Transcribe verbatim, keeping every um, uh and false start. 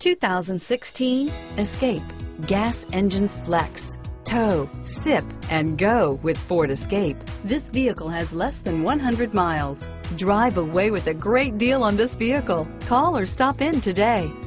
two thousand sixteen Escape. Gas engines flex, tow, sip, and go with Ford Escape. This vehicle has less than one hundred miles. Drive away with a great deal on this vehicle. Call or stop in today.